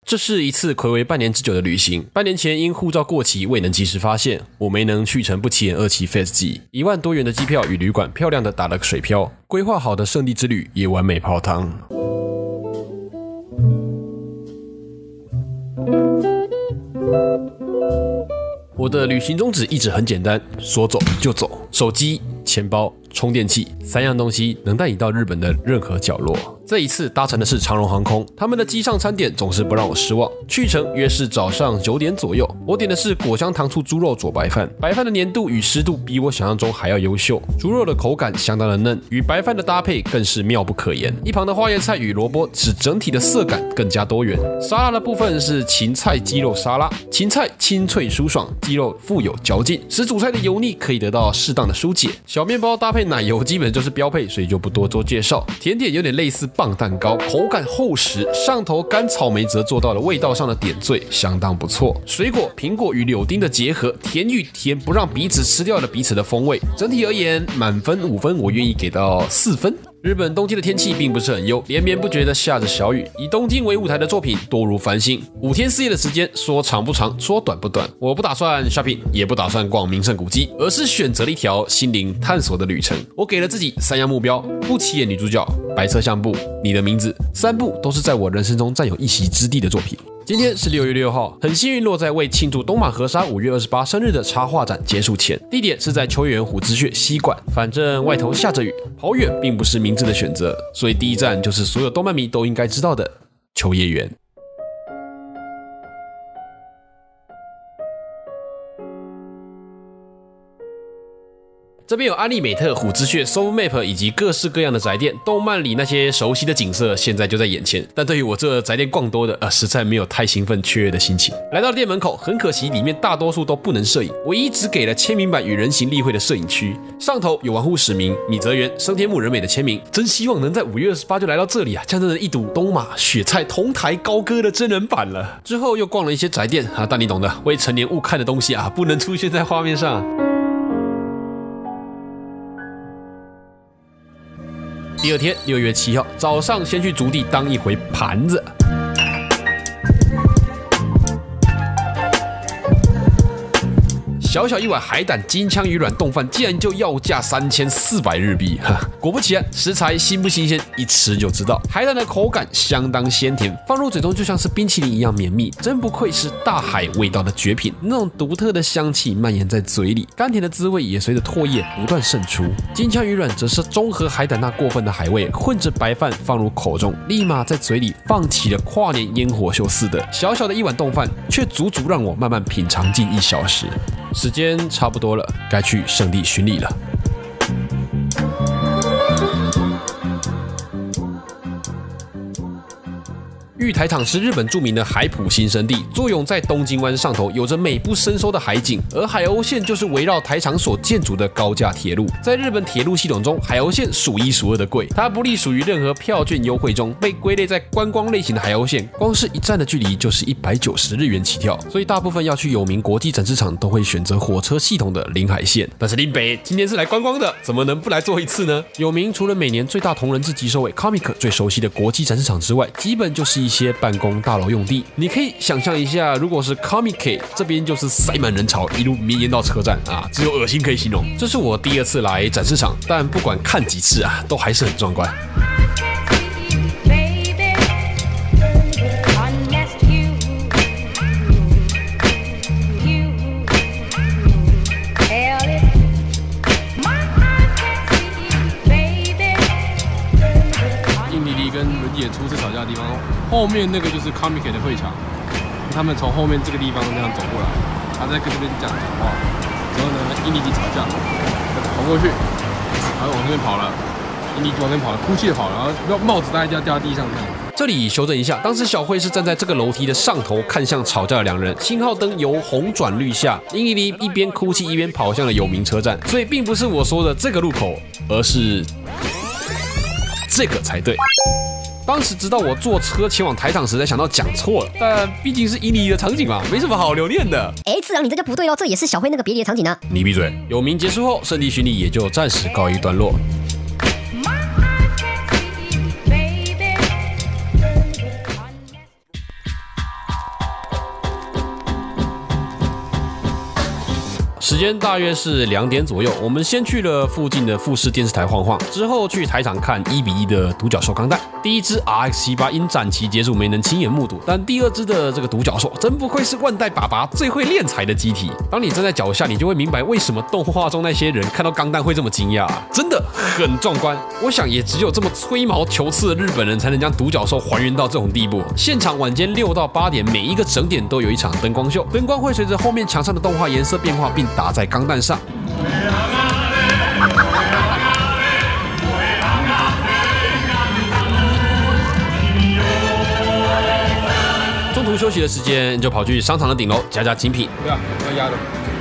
这是一次睽违半年之久的旅行。半年前因护照过期未能及时发现，我没能去成不起眼2期 Phase G，1万多元的机票与旅馆漂亮的打了个水漂，规划好的圣地之旅也完美泡汤。我的旅行宗旨一直很简单，说走就走，手机、钱包、充电器3样东西能带你到日本的任何角落。这一次搭乘的是长荣航空，他们的机上餐点总是不让我失望。去程约是早上9点左右，我点的是果香糖醋猪肉佐白饭，白饭的粘度与湿度比我想象中还要优秀，猪肉的口感相当的嫩，与白饭的搭配更是妙不可言。一旁的花椰菜与萝卜使整体的色感更加多元。沙拉的部分是芹菜鸡肉沙拉，芹菜清脆舒爽，鸡肉富有嚼劲，使主菜的油腻可以得到适当的疏解。小面包搭配奶油基本就是标配，所以就不多做介绍。甜点有点类似棒蛋糕，口感厚实，上头干草莓则做到了味道上的点缀，相当不错。水果苹果与柳丁的结合，甜与甜不让彼此吃掉了彼此的风味。整体而言，满分5分，我愿意给到4分。日本冬天的天气并不是很优，连绵不绝的下着小雨。以东京为舞台的作品多如繁星，5天4夜的时间，说长不长，说短不短。我不打算 shopping， 也不打算逛名胜古迹，而是选择了一条心灵探索的旅程。我给了自己3样目标：不起眼女主角、白色相簿、你的名字，3部都是在我人生中占有一席之地的作品。今天是6月6号，很幸运落在为庆祝东马和沙5月28生日的插画展结束前，地点是在秋叶原虎之穴西馆。反正外头下着雨，跑远并不是明智的选择，所以第一站就是所有动漫迷都应该知道的秋叶原。这边有安利美特、虎之穴、Soul Map 以及各式各样的宅店，动漫里那些熟悉的景色现在就在眼前。但对于我这宅店逛多的，实在没有太兴奋雀跃的心情。来到店门口，很可惜里面大多数都不能摄影，唯一只给了签名版与人形立绘的摄影区。上头有丸户史明、米泽原、生天木人美的签名，真希望能在5月28就来到这里啊，这样真的一睹东马雪菜同台高歌的真人版了。之后又逛了一些宅店啊，但你懂的，未成年勿看的东西啊，不能出现在画面上。第二天6月7号早上，先去竹地当一回盘子。小小一碗海胆金枪鱼卵冻饭，竟然就要价3400日币，果不其然，食材新不新鲜，一吃就知道。海胆的口感相当鲜甜，放入嘴中就像是冰淇淋一样绵密，真不愧是大海味道的绝品。那种独特的香气蔓延在嘴里，甘甜的滋味也随着唾液不断渗出。金枪鱼卵则是中和海胆那过分的海味，混着白饭放入口中，立马在嘴里放起了跨年烟火秀似的。小小的一碗冻饭，却足足让我慢慢品尝近1小时。时间差不多了，该去圣地巡礼了。玉台场是日本著名的海浦新生地，坐拥在东京湾上头，有着美不胜收的海景。而海鸥线就是围绕台场所建筑的高架铁路。在日本铁路系统中，海鸥线数1数2的贵，它不隶属于任何票券优惠中，被归类在观光类型的海鸥线，光是一站的距离就是190日元起跳。所以大部分要去有名国际展示场都会选择火车系统的临海线。但是林北今天是来观光的，怎么能不来坐一次呢？有名除了每年最大同人志集收尾 Comic 最熟悉的国际展示场之外，基本就是一些办公大楼用地。你可以想象一下，如果是 Comic 这边就是塞满人潮，一路绵延到车站啊，只有恶心可以形容。这是我第2次来展示场，但不管看几次啊，都还是很壮观。 初次吵架的地方，后面那个就是 Comic 的会场，他们从后面这个地方这样走过来，他在跟这边讲话，之后呢，印尼籍吵架，跑过去，然后往那边跑了，印尼籍往那边跑了，哭泣的跑了，然后帽子大概就要掉到地上这样。 这里修正一下，当时小慧是站在这个楼梯的上头，看向吵架的2人，信号灯由红转绿下，英妮妮一边哭泣一边跑向了有名车站，所以并不是我说的这个路口，而是这个才对。当时直到我坐车前往台场时才想到讲错了，但毕竟是印尼的场景嘛，没什么好留念的。 次郎你这就不对咯，这也是小慧那个别离的场景啊。 你闭嘴！有名结束后，圣地巡礼也就暂时告一段落。 时间大约是2点左右，我们先去了附近的富士电视台晃晃，之后去台场看1-1的独角兽钢弹。第一支 RX-78因展期结束没能亲眼目睹，但第二支的这个独角兽真不愧是万代爸爸最会敛财的机体。当你站在脚下，你就会明白为什么动画中那些人看到钢弹会这么惊讶，真的很壮观。我想也只有这么吹毛求疵的日本人才能将独角兽还原到这种地步。现场晚间6到8点，每一个整点都有一场灯光秀，灯光会随着后面墙上的动画颜色变化，并打在钢弹上。中途休息的时间，就跑去商场的顶楼加精品。 对啊，要压的。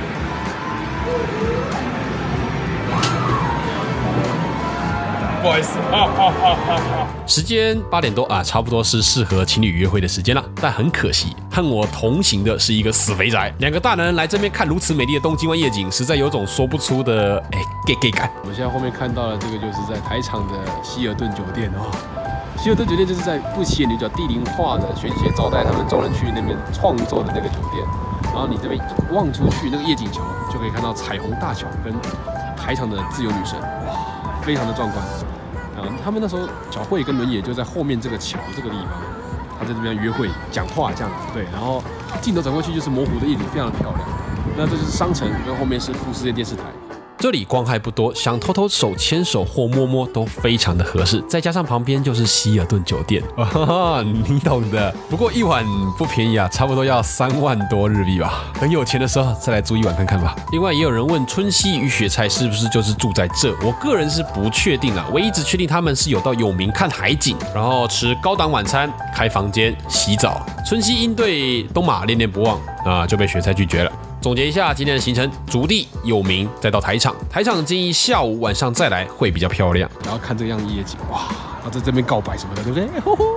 不好意思， 时间8点多啊，差不多是适合情侣约会的时间了。但很可惜，和我同行的是一个死肥宅。2个大男人来这边看如此美丽的东京湾夜景，实在有种说不出的gay 感。 我们现在后面看到的这个，就是在台场的希尔顿酒店哦。希尔顿酒店就是在不起眼女角地灵化的学姐招待他们众人去那边创作的那个酒店。然后你这边望出去那个夜景桥，就可以看到彩虹大桥跟台场的自由女神，哇，非常的壮观。他们那时候小慧跟伦也就在后面这个桥这个地方，他在这边约会讲话这样子，对，然后镜头转过去就是模糊的夜景，非常的漂亮。那这就是商城，跟后面是富士电电视台。 这里光害不多，想偷偷手牵手或摸摸都非常的合适，再加上旁边就是希尔顿酒店，你懂的。不过一晚不便宜啊，差不多要3万多日币吧。等有钱的时候再来住一晚看看吧。另外也有人问春熙与雪菜是不是就是住在这，我个人是不确定啊，唯一只确定他们是有到有名看海景，然后吃高档晚餐、开房间、洗澡。春熙因对东马恋恋不忘啊，就被雪菜拒绝了。总结一下今天的行程：竹地、有名，再到台场。台场建议下午、晚上再来会比较漂亮。 然后看这个样夜景，哇，然后在这边告白什么的，对不对？呼呼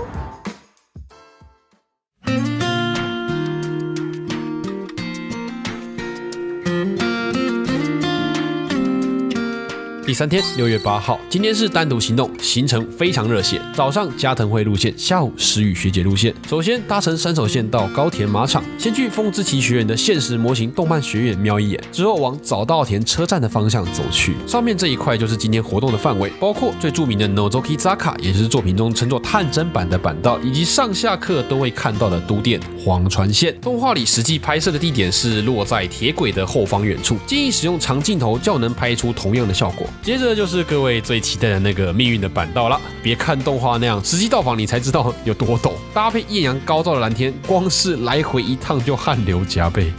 第3天，6月8号，今天是单独行动，行程非常热血。早上加藤会路线，下午石宇学姐路线。首先搭乘山手线到高田马场，先去风之崎学园的现实模型动漫学院瞄一眼，之后往早稻田车站的方向走去。上面这一块就是今天活动的范围，包括最著名的 Nozoki Zaka， 也就是作品中称作探针版的板道，以及上下课都会看到的都电黄川线。动画里实际拍摄的地点是落在铁轨的后方远处，建议使用长镜头，较能拍出同样的效果。接着就是各位最期待的那个命运的板道了，别看动画那样，实际到访你才知道有多陡。搭配艳阳高照的蓝天，光是来回一趟就汗流浃背。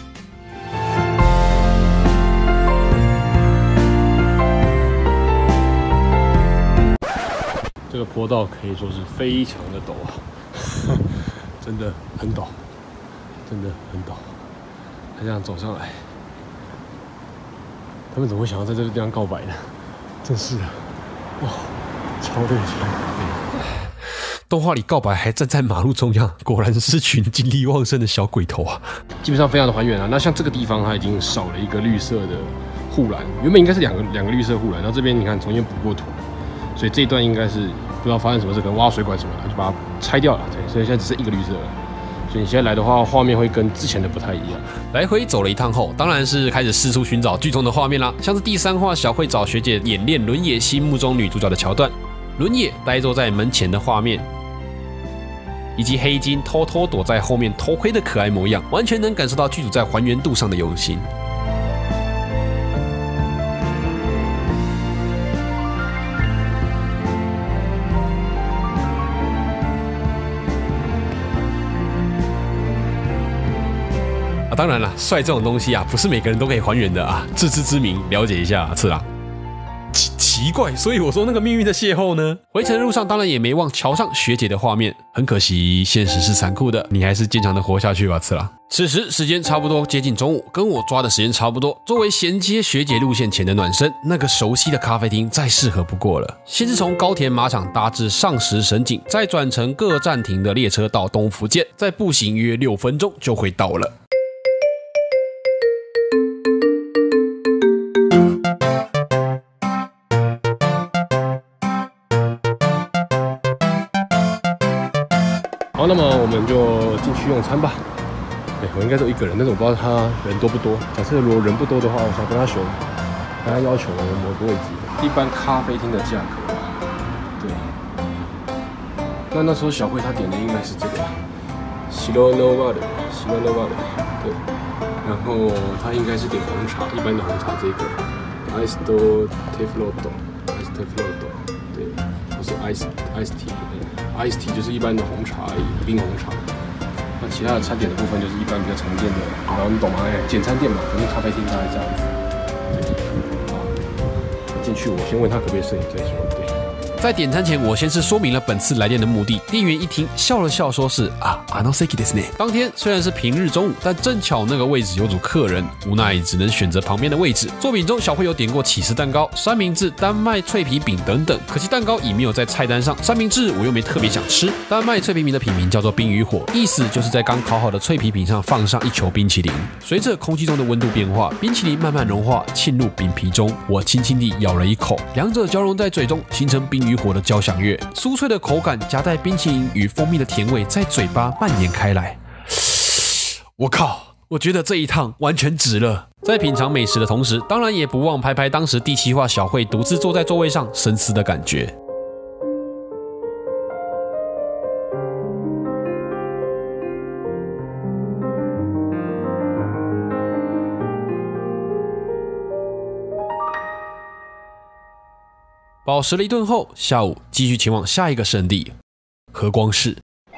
这个坡道可以说是非常的陡啊，真的很陡，真的很陡。他这样走上来，他们怎么会想要在这个地方告白呢？真是的，哇，超热情。 动画里告白还站在马路中央，果然是群精力旺盛的小鬼头啊！ 基本上非常的还原啊。那像这个地方，它已经少了一个绿色的护栏，原本应该是两个绿色护栏，然后这边你看重新补过土，所以这一段应该是不知道发生什么事，可能挖水管什么的，就把它拆掉了。对，所以现在只剩一个绿色了。所以你现在来的话，画面会跟之前的不太一样。 来回走了一趟后，当然是开始四处寻找剧中的画面啦，像是第3话小慧找学姐演练轮野心目中女主角的桥段，轮野呆坐在门前的画面，以及黑金偷偷躲在后面偷窥的可爱模样，完全能感受到剧组在还原度上的用心。当然了，帅这种东西啊，不是每个人都可以还原的啊，自知之明，了解一下次郎。奇怪，所以我说那个命运的邂逅呢？回程路上当然也没忘桥上学姐的画面，很可惜，现实是残酷的，你还是坚强的活下去吧，次郎。此时时间差不多接近中午，跟我抓的时间差不多。作为衔接学姐路线前的暖身，那个熟悉的咖啡厅再适合不过了。先是从高田马场搭至上石神井，再转乘各站停的列车到东福见，再步行约6分钟就会到了。 好，那么我们就进去用餐吧。 我应该只有一个人，但是我不知道他人多不多。假设如果人不多的话，我想跟他选，跟他要求某个位置，一般咖啡厅的价格。对。那时候小慧她点的应该是这个白の丸，对。然后她应该是点红茶，一般的红茶这个 iced tea float，iced tea float， 对，不是 iced tea，iced tea 就是一般的红茶而已，冰红茶。那其他的餐点的部分就是一般比较常见的，然后你懂吗？简餐店嘛，肯定咖啡厅大概这样子。对，好，进去我先问他可不可以摄影再说。对。 在点餐前，我先是说明了本次来电的目的。店员一听，笑了笑，说是席ですね。当天虽然是平日中午，但正巧那个位置有组客人，无奈只能选择旁边的位置。作品中，小慧有点过起司蛋糕、三明治、丹麦脆皮饼等等，可惜蛋糕已没有在菜单上，三明治我又没特别想吃。丹麦脆皮饼的品名叫做冰与火，意思就是在刚烤好的脆皮饼上放上一球冰淇淋。随着空气中的温度变化，冰淇淋慢慢融化，沁入饼皮中。我轻轻地咬了一口，两者交融在嘴中，形成冰与火的交响乐，酥脆的口感夹带冰淇淋与蜂蜜的甜味，在嘴巴蔓延开来。我靠！我觉得这一趟完全值了。在品尝美食的同时，当然也不忘拍拍当时第7话小慧独自坐在座位上深思的感觉。饱食了一顿后，下午继续前往下一个圣地——和光市。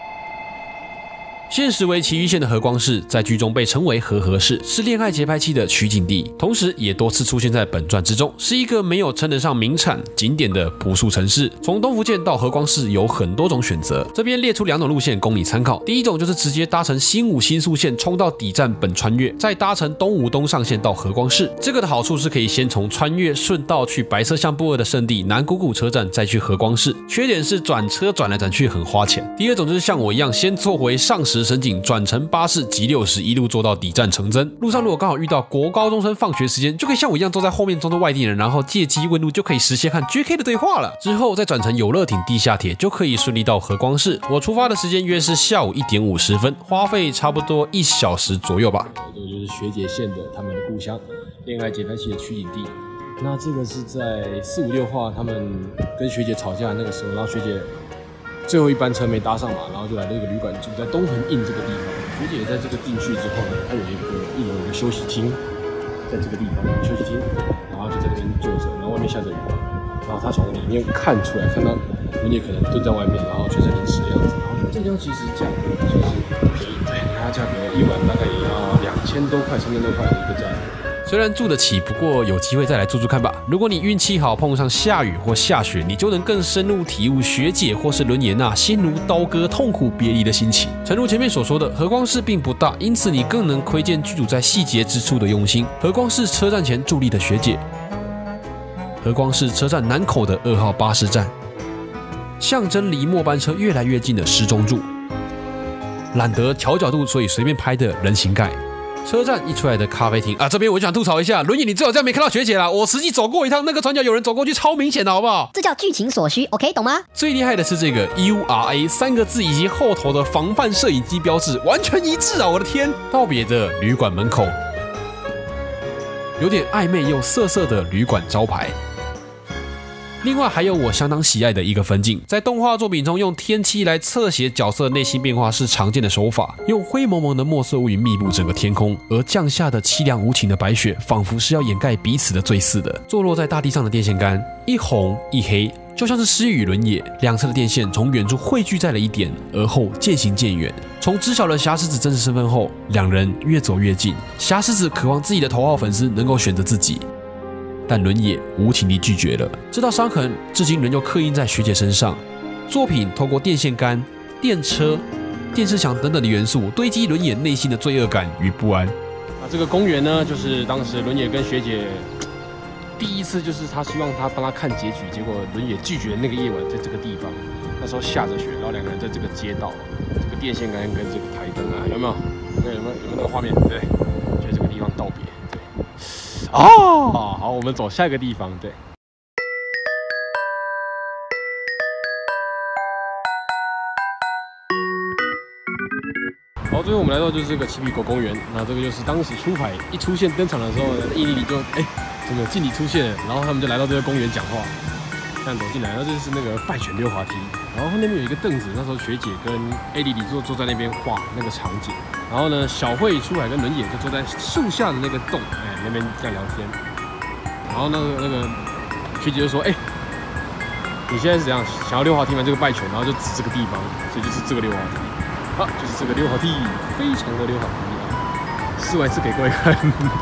现实为埼玉县的和光市，在剧中被称为和市，是恋爱节拍器的取景地，同时也多次出现在本传之中，是一个没有称得上名产景点的朴素城市。从东福县到和光市有很多种选择，这边列出2种路线供你参考。第一种就是直接搭乘新武新宿线冲到底站本穿越，再搭乘东吴东上线到和光市。这个的好处是可以先从穿越顺道去白色相簿2的圣地南谷谷车站，再去和光市。缺点是转车转来转去很花钱。第二种就是像我一样，先坐回上石神井，转乘巴士急60一路坐到底站成真。路上如果刚好遇到国高中生放学时间，就可以像我一样坐在后面装作外地人，然后借机问路，就可以实现和 JK 的对话了。之后再转乘有乐町地下铁，就可以顺利到和光市。我出发的时间约是下午1点50分，花费差不多1小时左右吧。 这个就是学姐县的他们的故乡，恋爱节拍器的取景地。那这个是在4、5、6话他们跟学姐吵架那个时候，然后学姐最后一班车没搭上嘛，然后就来了一个旅馆住在东横印这个地方。学姐在这个进去之后呢，她有一楼有一个休息厅，在这个地方休息厅，然后就在那边坐着，然后外面下着雨，然后她从里面看出来，看到文姐可能蹲在外面，然后全身淋湿的样子。然后这地方其实价格就是便宜，对，它价格一晚大概也要2000多块、3000多块的一个价格。 虽然住得起，不过有机会再来住住看吧。如果你运气好碰上下雨或下雪，你就能更深入体悟学姐或是伦也纳心如刀割、痛苦别离的心情。诚如前面所说的，和光市并不大，因此你更能窥见剧组在细节之处的用心。和光市车站前伫立的学姐，和光市车站南口的2号巴士站，象征离末班车越来越近的时钟柱，懒得调角度所以随便拍的人形盖。车站一出来的咖啡厅啊，这边我就想吐槽一下，轮椅你最好这样没看到学姐啦，我实际走过一趟，那个转角有人走过去，超明显的好不好？ 这叫剧情所需 ，OK， 懂吗？ 最厉害的是这个 URA 3个字以及后头的防范摄影机标志完全一致啊！我的天！道别的旅馆门口，有点暧昧又涩涩的旅馆招牌。另外还有我相当喜爱的一个分镜，在动画作品中用天气来侧写角色内心变化是常见的手法，用灰蒙蒙的墨色乌云密布整个天空，而降下的凄凉无情的白雪，仿佛是要掩盖彼此的醉似的。坐落在大地上的电线杆，一红一黑，就像是诗与轮野，两侧的电线从远处汇聚在了一点，而后渐行渐远。从知晓了霞狮子真实身份后，两人越走越近。霞狮子渴望自己的头号粉丝能够选择自己，但轮野无情地拒绝了。这道伤痕至今仍旧刻印在学姐身上。作品透过电线杆、电车、电视墙等等的元素，堆积轮野内心的罪恶感与不安。 那这个公园呢，就是当时轮野跟学姐第一次，就是他希望他帮他看结局，结果轮野拒绝那个夜晚，在这个地方，那时候下着雪，然后两个人在这个街道，这个电线杆跟这个台灯啊，有没有？有没有那个画面？对，就这个地方道别。对。哦，好，我们走下一个地方。对， 好，最后我们来到就是这个奇比狗公园，那这个就是当时出海一出现登场的时候，伊利里就怎么敬礼出现了，然后他们就来到这个公园讲话，这样走进来，然后这是那个拜犬溜滑梯，然后那边有一个凳子，那时候学姐跟伊利里坐在那边画那个场景，然后呢小慧出海跟轮野就坐在树下的那个洞，那边这样聊天，然后那个学姐就说，你现在是怎样想要溜滑梯吗？这个拜犬，然后就指这个地方，所以就是这个溜滑梯。好，就是这个溜滑梯，非常的溜滑梯啊！试完一次给各位看。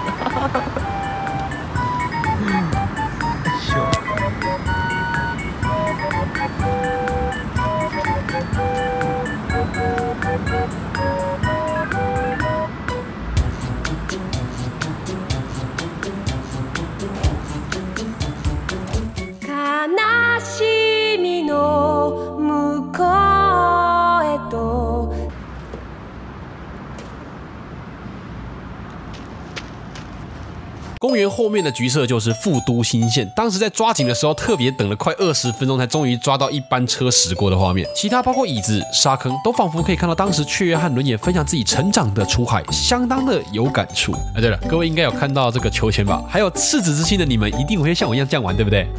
公园后面的橘色就是富都新线，当时在抓紧的时候，特别等了快20分钟，才终于抓到一班车驶过的画面。其他包括椅子、沙坑，都仿佛可以看到当时雀跃和轮眼分享自己成长的出海，相当的有感触。对了，各位应该有看到这个球拳吧？还有赤子之心的你们，一定会像我一样这样玩，对不对？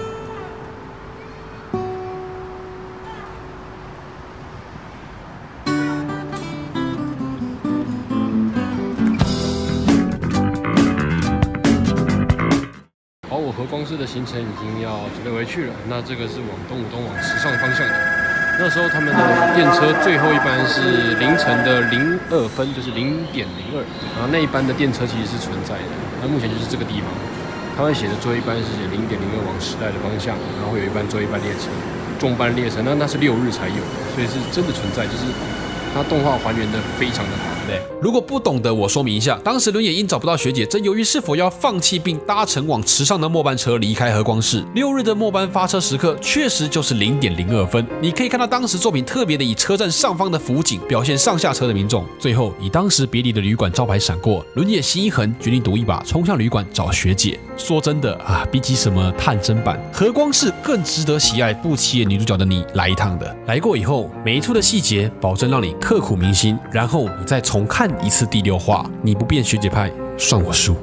和光市的行程已经要准备回去了，那这个是往东武东往池上方向的。那时候他们的电车最后一班是凌晨的02分，就是0.02，然后那一班的电车其实是存在的。那目前就是这个地方，他们写的最后一班是写0.02往时代的方向，然后会有一班最后一班列车，重班列车，那是6日才有的，所以是真的存在，就是它动画还原的非常的好。 对，如果不懂的，我说明一下，当时轮野因找不到学姐，正犹豫是否要放弃并搭乘往池上的末班车离开和光市。6日的末班发车时刻确实就是0.02分。你可以看到当时作品特别的以车站上方的辅警表现上下车的民众。最后以当时别离的旅馆招牌闪过，轮野心一横，决定赌一把，冲向旅馆找学姐。说真的啊，比起什么探侦版，和光市更值得喜爱不起眼女主角的你来一趟的。来过以后，每一处的细节保证让你刻骨铭心，然后你再重看一次第6话，你不变学姐派，算我输。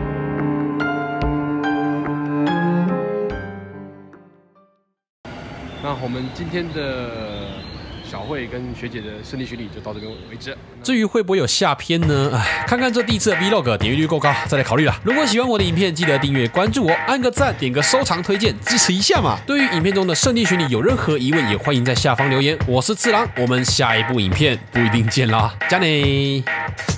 那我们今天的小慧跟学姐的胜利巡礼就到这边为止。 至于会不会有下篇呢？看看这第一次的 Vlog 点阅率够高，再来考虑啦。如果喜欢我的影片，记得订阅、关注我，按个赞，点个收藏、推荐，支持一下嘛。对于影片中的胜利巡礼有任何疑问，也欢迎在下方留言。我是次郎，我们下一部影片不一定见啦，加内。